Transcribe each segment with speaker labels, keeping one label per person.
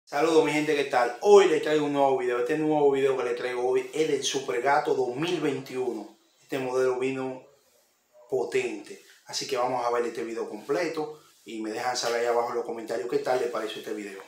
Speaker 1: Saludos mi gente, ¿qué tal? Hoy les traigo un nuevo video. Este nuevo video que les traigo hoy es del Supergato 2021. Este modelo vino potente. Así que vamos a ver este video completo y me dejan saber ahí abajo en los comentarios qué tal les pareció este video.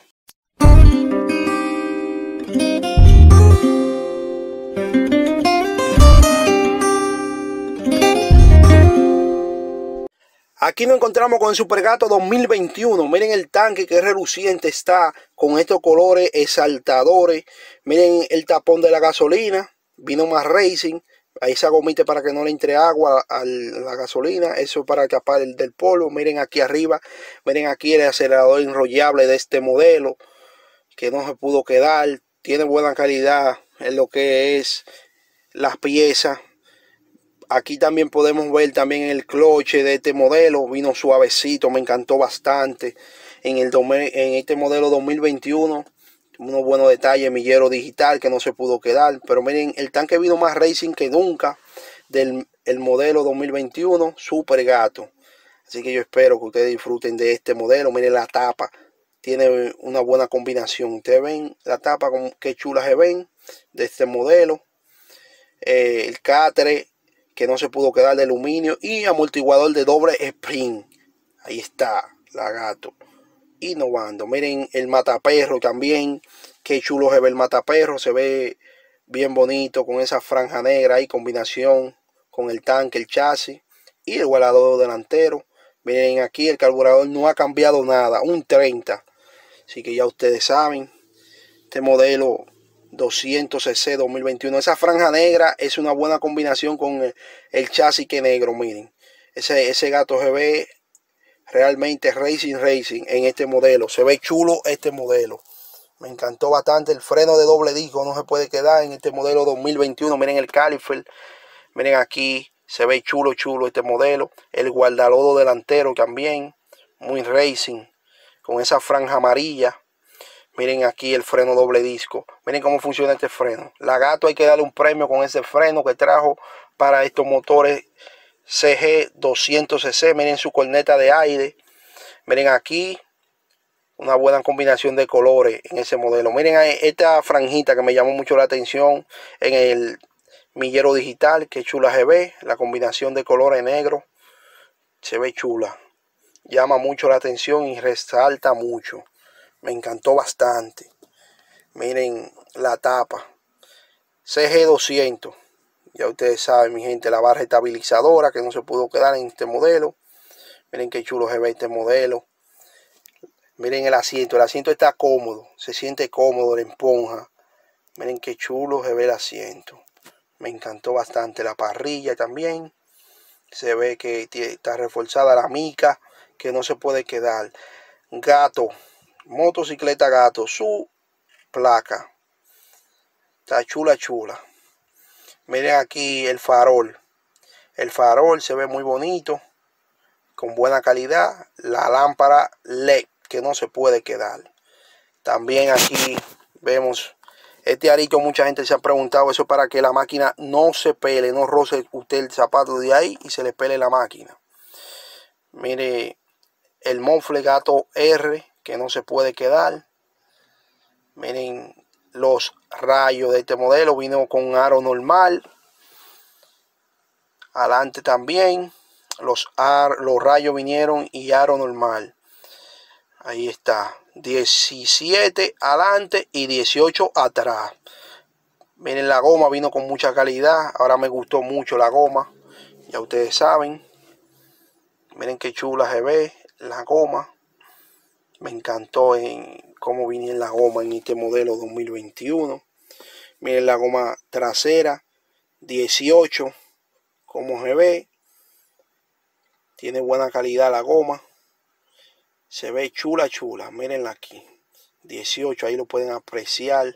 Speaker 1: Aquí nos encontramos con el Supergato 2021. Miren el tanque que reluciente está con estos colores exaltadores. Miren el tapón de la gasolina. Vino más racing. Ahí esa gomita para que no le entre agua a la gasolina. Eso para tapar el del polvo. Miren aquí arriba. Miren aquí el acelerador enrollable de este modelo, que no se pudo quedar. Tiene buena calidad en lo que es las piezas. Aquí también podemos ver también el cloche de este modelo. Vino suavecito, me encantó bastante. En este modelo 2021, unos buenos detalles, millero digital que no se pudo quedar. Pero miren, el tanque vino más racing que nunca del modelo 2021 Supergato. Así que yo espero que ustedes disfruten de este modelo. Miren la tapa, tiene una buena combinación. Ustedes ven la tapa, como qué chula se ven de este modelo. El catre que no se pudo quedar de aluminio y amortiguador de doble spring. Ahí está la Gato innovando. Miren el mataperro también, qué chulo se ve el mataperro, se ve bien bonito con esa franja negra y combinación con el tanque, el chasis y el guardador delantero. Miren aquí el carburador no ha cambiado nada, un 30, así que ya ustedes saben, este modelo 200cc 2021. Esa franja negra es una buena combinación con el chasis que negro. Miren, ese gato se ve realmente racing en este modelo. Se ve chulo este modelo. Me encantó bastante. El freno de doble disco no se puede quedar en este modelo 2021. Miren el caliper. Miren aquí. Se ve chulo este modelo. El guardalodo delantero también. Muy racing. Con esa franja amarilla. Miren aquí el freno doble disco. Miren cómo funciona este freno. La Gato hay que darle un premio con ese freno que trajo para estos motores CG 200cc. Miren su corneta de aire. Miren aquí una buena combinación de colores en ese modelo. Miren esta franjita que me llamó mucho la atención en el millero digital. Que chula se ve. La combinación de colores negro. Se ve chula. Llama mucho la atención y resalta mucho. Me encantó bastante. Miren la tapa. CG200. Ya ustedes saben, mi gente, la barra estabilizadora que no se pudo quedar en este modelo. Miren qué chulo se ve este modelo. Miren el asiento. El asiento está cómodo. Se siente cómodo, la esponja. Miren qué chulo se ve el asiento. Me encantó bastante. La parrilla también. Se ve que está reforzada la mica, que no se puede quedar. Gato. Motocicleta Gato, su placa está chula. Miren aquí el farol se ve muy bonito, con buena calidad. La lámpara LED que no se puede quedar. También aquí vemos este arito. Mucha gente se ha preguntado, eso para que la máquina no se pele, no roce usted el zapato de ahí y se le pele la máquina. Mire el mofle Gato R que no se puede quedar. Miren los rayos de este modelo. Vino con aro normal. Adelante también los rayos vinieron y aro normal. Ahí está. 17 adelante y 18 atrás. Miren la goma, vino con mucha calidad. Ahora me gustó mucho la goma. Ya ustedes saben. Miren qué chula se ve la goma. Me encantó en cómo viene la goma en este modelo 2021. Miren la goma trasera 18, cómo se ve. Tiene buena calidad la goma. Se ve chula. Mirenla aquí. 18, ahí lo pueden apreciar.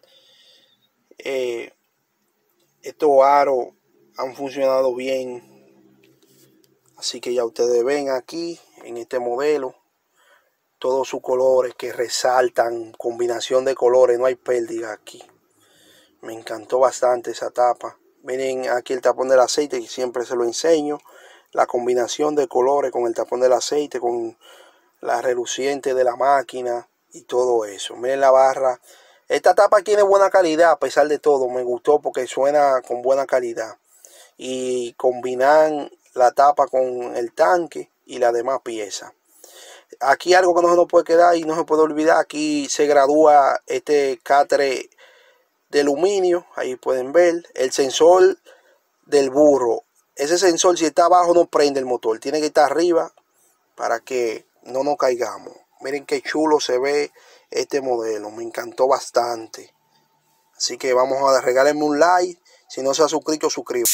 Speaker 1: Estos aros han funcionado bien. Así que ya ustedes ven aquí en este modelo. Todos sus colores que resaltan, combinación de colores, no hay pérdida aquí. Me encantó bastante esa tapa. Miren aquí el tapón del aceite, que siempre se lo enseño. La combinación de colores con el tapón del aceite, con la reluciente de la máquina y todo eso. Miren la barra. Esta tapa tiene buena calidad a pesar de todo. Me gustó porque suena con buena calidad. Y combinan la tapa con el tanque y las demás piezas. Aquí algo que no se nos puede quedar y no se puede olvidar. Aquí se gradúa este catre de aluminio. Ahí pueden ver el sensor del burro. Ese sensor, si está abajo, no prende el motor. Tiene que estar arriba para que no nos caigamos. Miren qué chulo se ve este modelo. Me encantó bastante. Así que vamos a regalarme un like. Si no se ha suscrito, suscríbete.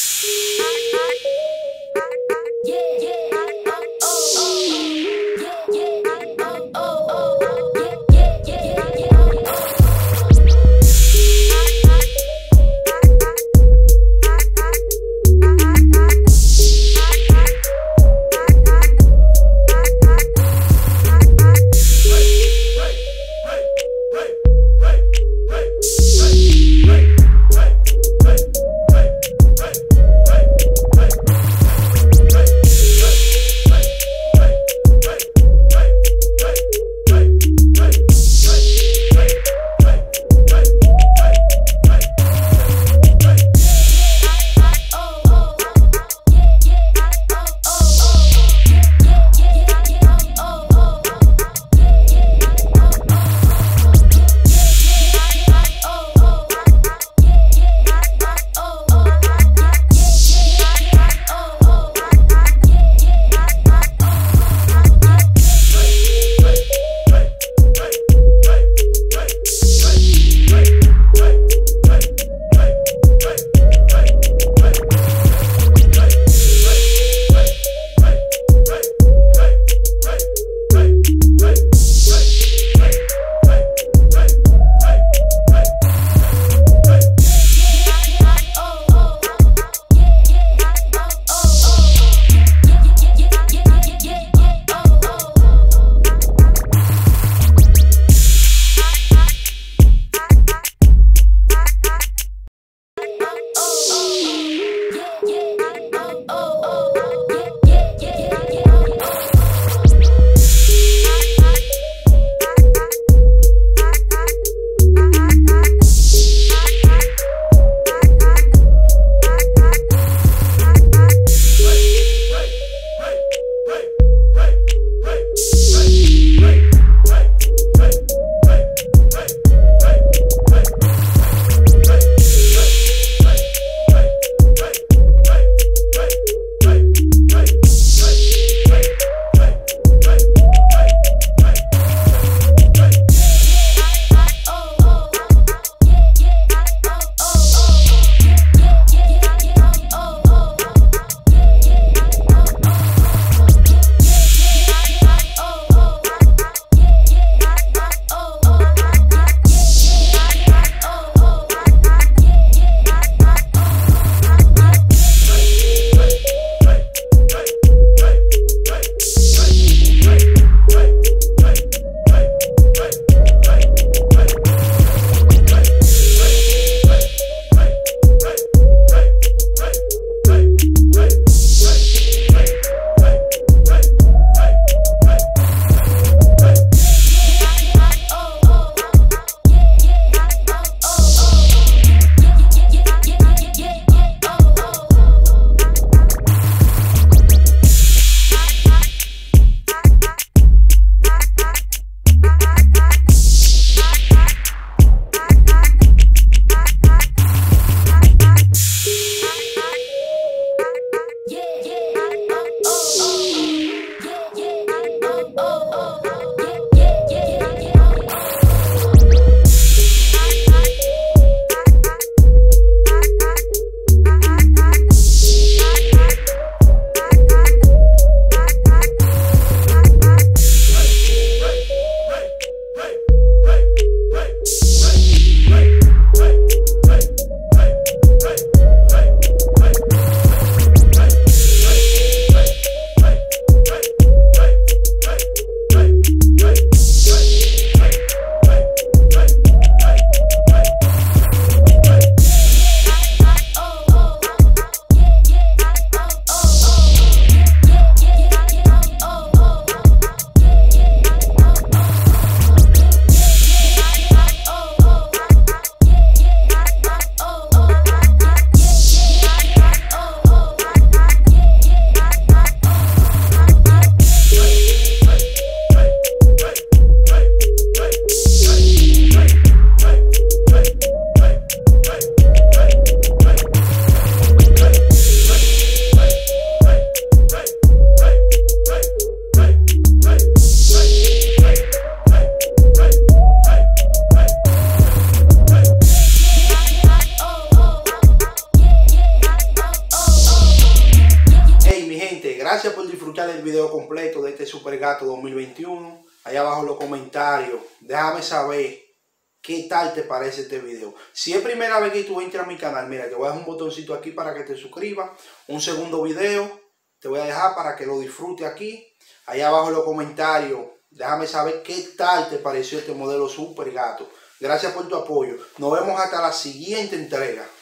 Speaker 1: el video completo de este Super Gato 2021. Allá abajo en los comentarios, déjame saber qué tal te parece este video. Si es primera vez que tú entras a mi canal, mira, te voy a dejar un botoncito aquí para que te suscribas. Un segundo video te voy a dejar para que lo disfrutes aquí. Allá abajo en los comentarios, déjame saber qué tal te pareció este modelo Super Gato. Gracias por tu apoyo. Nos vemos hasta la siguiente entrega.